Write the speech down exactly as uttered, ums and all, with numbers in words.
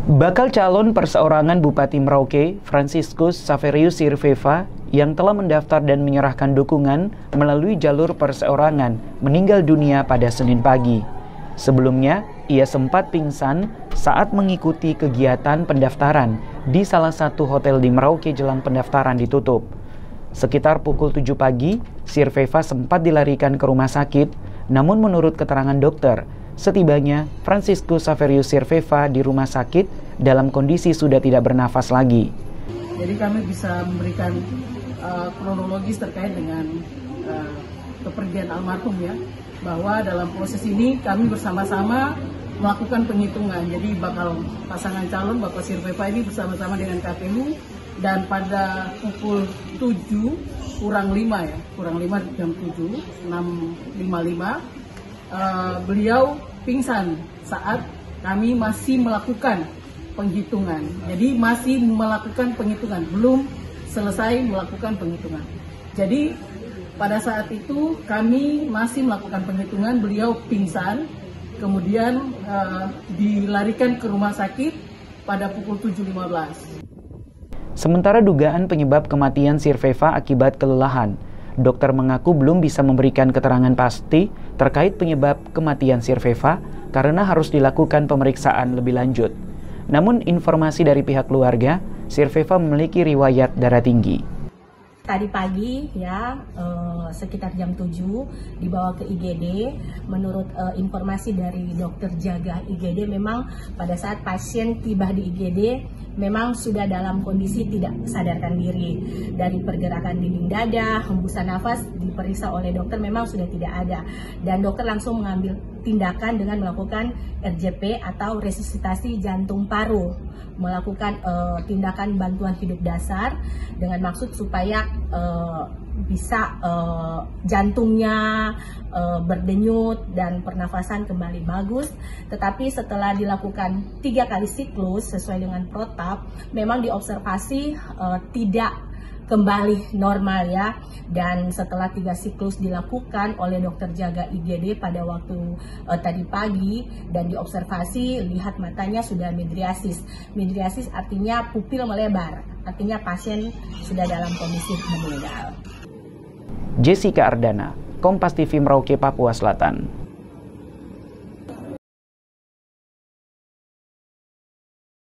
Bakal calon perseorangan Bupati Merauke, Franciscus Saverius Sirveva, yang telah mendaftar dan menyerahkan dukungan melalui jalur perseorangan, meninggal dunia pada Senin pagi. Sebelumnya, ia sempat pingsan saat mengikuti kegiatan pendaftaran di salah satu hotel di Merauke jelang pendaftaran ditutup. Sekitar pukul tujuh pagi, Sirveva sempat dilarikan ke rumah sakit, namun menurut keterangan dokter, setibanya Franciscus Saverius Sirveva di rumah sakit dalam kondisi sudah tidak bernafas lagi. Jadi kami bisa memberikan uh, kronologis terkait dengan uh, kepergian almarhum ya, bahwa dalam proses ini kami bersama-sama melakukan penghitungan. Jadi bakal pasangan calon Bapak Sirveva ini bersama-sama dengan K P U, dan pada pukul tujuh kurang lima ya, kurang lima jam tujuh, enam lima puluh lima Uh, beliau pingsan saat kami masih melakukan penghitungan. Jadi masih melakukan penghitungan, belum selesai melakukan penghitungan. Jadi pada saat itu kami masih melakukan penghitungan, beliau pingsan, kemudian uh, dilarikan ke rumah sakit pada pukul tujuh lima belas. Sementara dugaan penyebab kematian Sirveva akibat kelelahan, dokter mengaku belum bisa memberikan keterangan pasti terkait penyebab kematian Sirveva karena harus dilakukan pemeriksaan lebih lanjut. Namun informasi dari pihak keluarga, Sirveva memiliki riwayat darah tinggi. Tadi pagi ya eh, sekitar jam tujuh dibawa ke I G D. Menurut eh, informasi dari dokter jaga I G D, memang pada saat pasien tiba di I G D memang sudah dalam kondisi tidak sadarkan diri. Dari pergerakan dinding dada, hembusan nafas diperiksa oleh dokter memang sudah tidak ada, dan dokter langsung mengambil tindakan dengan melakukan R J P atau resusitasi jantung paru, melakukan uh, tindakan bantuan hidup dasar dengan maksud supaya uh, bisa uh, jantungnya uh, berdenyut dan pernafasan kembali bagus. Tetapi setelah dilakukan tiga kali siklus sesuai dengan protap, memang diobservasi uh, tidak kembali normal ya, dan setelah tiga siklus dilakukan oleh dokter jaga I G D pada waktu uh, tadi pagi dan diobservasi, lihat matanya sudah midriasis. Midriasis artinya pupil melebar, artinya pasien sudah dalam kondisi meninggal. Jessica Ardana, Kompas T V Merauke, Papua Selatan.